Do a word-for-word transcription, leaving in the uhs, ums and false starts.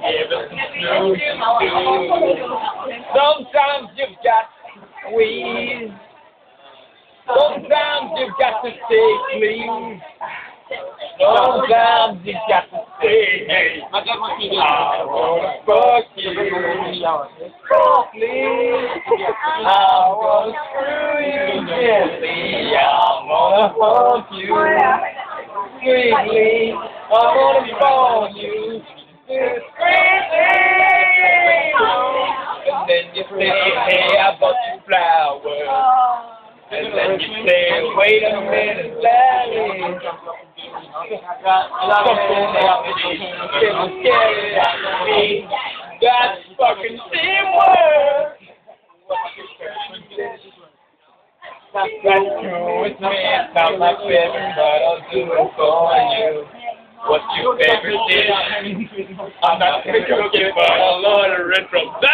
everything's new. Sometimes you've got to squeeze. Sometimes you've got to say please. Sometimes you've got to say hey. I wanna fuck you. Please. I wanna screw you gently. I wanna hug you. Sweetly. I wanna phone you. And then you say, hey, I bought you flowers. And then you say, wait a minute, Larry. Something else is scary about me. That's fucking teamwork. That's true with me. It's not my favorite, but I'll do it for you. What's your favorite dish? I'm not gonna cook it, but I'll order it from